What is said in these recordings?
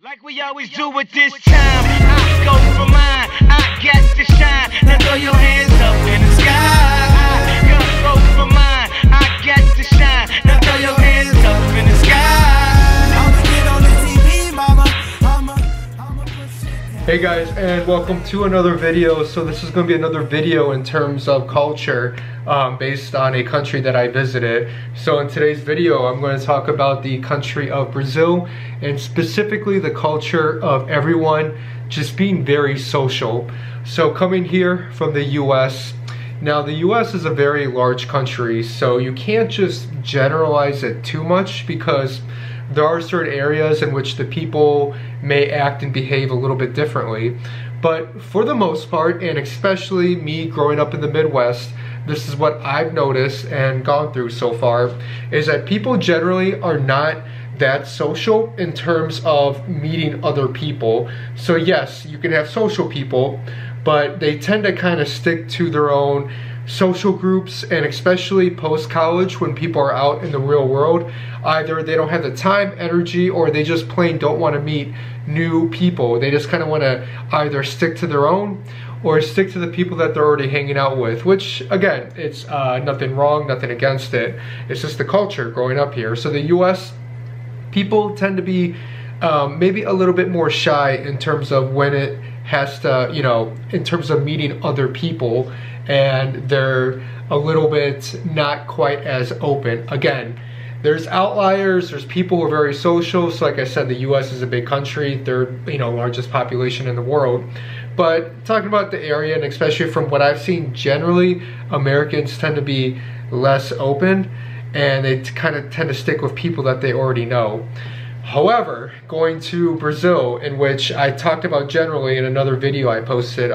Like we always do at this time, I go for mine, I get to shine. Now throw your hands up in the sky. I go for mine, I get to shine. Now throw your hands up in the sky. I'ma get on the TV, mama. Hey guys, and welcome to another video. So this is going to be another video in terms of culture based on a country that I visited. So in today's video, I'm going to talk about the country of Brazil, and specifically the culture of everyone just being very social. So coming here from the US, now the US is a very large country, so you can't just generalize it too much because there are certain areas in which the people may act and behave a little bit differently. But for the most part, and especially me growing up in the Midwest, this is what I've noticed and gone through so far, is that people generally are not that social in terms of meeting other people. So yes, you can have social people, but they tend to kind of stick to their own social groups, and especially post-college when people are out in the real world, either they don't have the time, energy, or they just plain don't want to meet new people. They just kind of want to either stick to their own or stick to the people that they're already hanging out with, which again, it's nothing wrong, nothing against it. It's just the culture growing up here. So the US, people tend to be maybe a little bit more shy in terms of when it has to, you know, in terms of meeting other people, and they're a little bit not quite as open. Again, there's outliers, there's people who are very social. So like I said, the US is a big country, third, you know, largest population in the world. But talking about the area, and especially from what I've seen, generally Americans tend to be less open, and they kind of tend to stick with people that they already know. However, going to Brazil, in which I talked about generally in another video I posted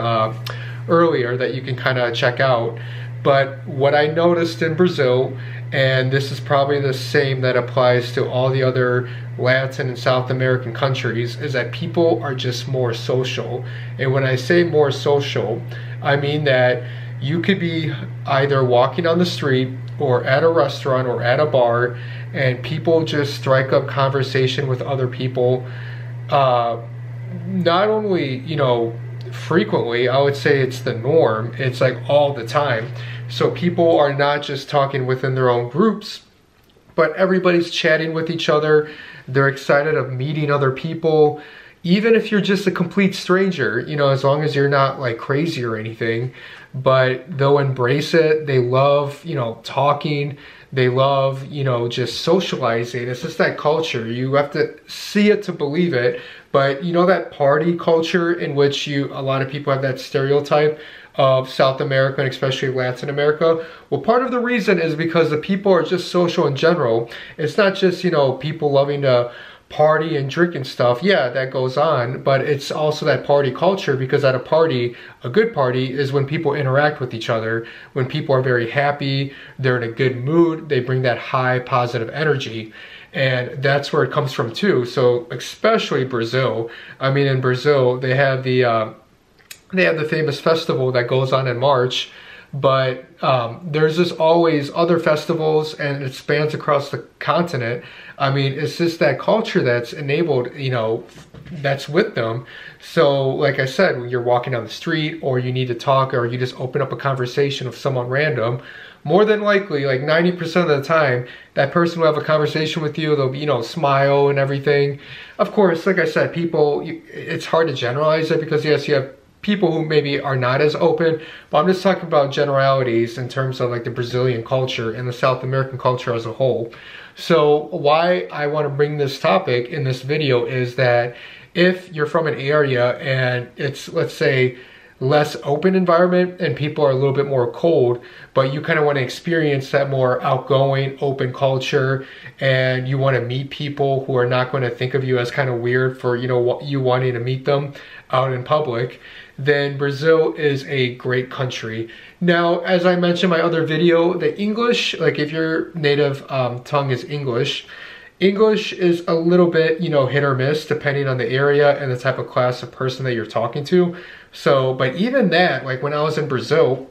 earlier that you can kind of check out, but what I noticed in Brazil, and this is probably the same that applies to all the other Latin and South American countries, is that people are just more social. And when I say more social, I mean that you could be either walking on the street or at a restaurant or at a bar, and people just strike up conversation with other people, not only, you know, frequently, I would say it's the norm, it's like all the time. So people are not just talking within their own groups, but everybody's chatting with each other. They're excited of meeting other people, even if you're just a complete stranger, you know, as long as you're not like crazy or anything. But they'll embrace it. They love, you know, talking. They love, you know, just socializing. It's just that culture. You have to see it to believe it. But you know that party culture in which a lot of people have that stereotype of South America and especially Latin America? Well, part of the reason is because the people are just social in general. It's not just, you know, people loving to party and drink and stuff. Yeah, that goes on, but it's also that party culture, because at a party, a good party is when people interact with each other, when people are very happy, they're in a good mood, they bring that high positive energy. And that's where it comes from too. So especially Brazil. I mean, in Brazil, they have the famous festival that goes on in March, but there's just always other festivals, and it spans across the continent. I mean, it's just that culture that's enabled, you know, that's with them. So like I said, when you're walking down the street, or you need to talk, or you just open up a conversation with someone random, more than likely, like 90% of the time, that person will have a conversation with you. They'll be, you know, smile and everything. Of course, like I said, people, it's hard to generalize it, because yes, you have people who maybe are not as open, but I'm just talking about generalities in terms of like the Brazilian culture and the South American culture as a whole. So why I want to bring this topic in this video is that if you're from an area and it's, let's say, less open environment and people are a little bit more cold, but you kind of want to experience that more outgoing, open culture, and you want to meet people who are not going to think of you as kind of weird for, you know, you wanting to meet them out in public, then Brazil is a great country. Now, as I mentioned in my other video, the English, like if your native tongue is English, English is a little bit, you know, hit or miss depending on the area and the type of class of person that you're talking to. So, but even that, like when I was in Brazil,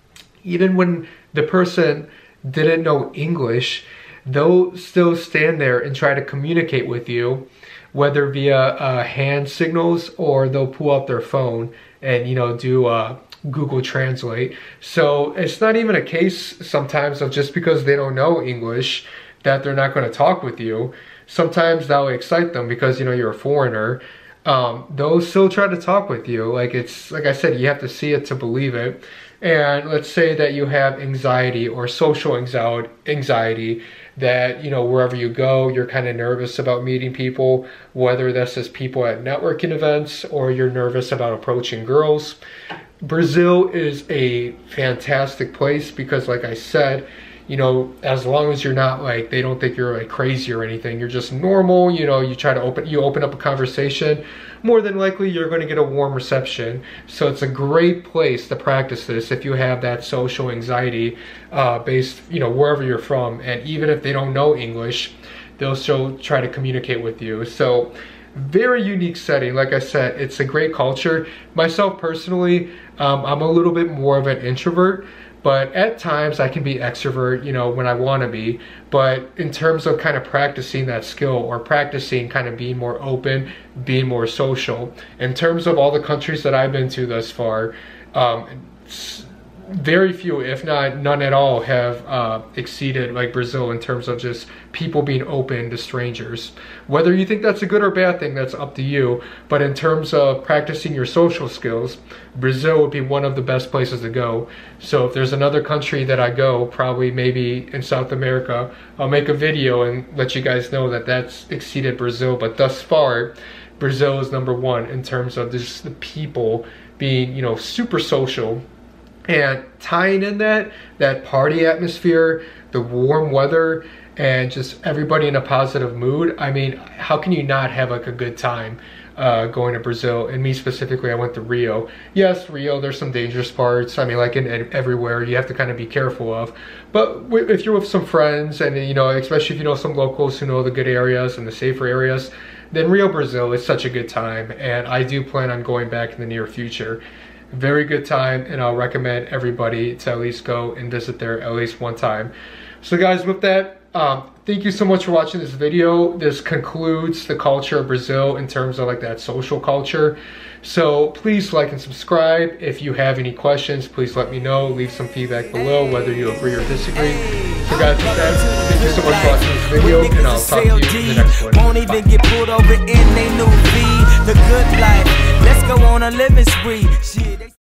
even when the person didn't know English, they'll still stand there and try to communicate with you whether via hand signals or they'll pull up their phone and, you know, do Google Translate. So it's not even a case sometimes of just because they don't know English that they're not going to talk with you. Sometimes that'll excite them because, you know, you're a foreigner. They'll still try to talk with you. Like, it's like I said, you have to see it to believe it. And let's say that you have anxiety or social anxiety that, you know, wherever you go, you're kind of nervous about meeting people, whether that's just people at networking events or you're nervous about approaching girls. Brazil is a fantastic place because, like I said, you know, as long as you're not like, they don't think you're like crazy or anything, you're just normal, you know, you open up a conversation, more than likely you're going to get a warm reception. So it's a great place to practice this if you have that social anxiety based, you know, wherever you're from. And even if they don't know English, they'll still try to communicate with you. So very unique setting. Like I said, it's a great culture. Myself personally, I'm a little bit more of an introvert, but at times I can be extrovert, you know, when I want to be. But in terms of kind of practicing that skill or practicing kind of being more open, being more social, in terms of all the countries that I've been to thus far, very few, if not none at all, have exceeded like Brazil in terms of just people being open to strangers. Whether you think that's a good or bad thing, that's up to you. But in terms of practicing your social skills, Brazil would be one of the best places to go. So if there's another country that I go, probably maybe in South America, I'll make a video and let you guys know that that's exceeded Brazil. But thus far, Brazil is #1 in terms of just the people being, you know, super social. And tying in that party atmosphere, the warm weather, and just everybody in a positive mood, I mean, how can you not have like a good time going to Brazil? And me specifically, I went to Rio. Yes, Rio, there's some dangerous parts. I mean, like in everywhere, you have to kind of be careful of. But if you're with some friends and, you know, especially if you know some locals who know the good areas and the safer areas, then Rio, Brazil is such a good time. And I do plan on going back in the near future. Very good time, and I'll recommend everybody to at least go and visit there at least one time. So guys, with that, thank you so much for watching this video. This concludes the culture of Brazil in terms of like that social culture. So please like and subscribe. If you have any questions, please let me know. Leave some feedback below, whether you agree or disagree. So guys, with that, thank you so much for watching this video, and I'll talk to you in the next one. Won't even get pulled over in they new V, the good life. Let's go on a living spree. Shit.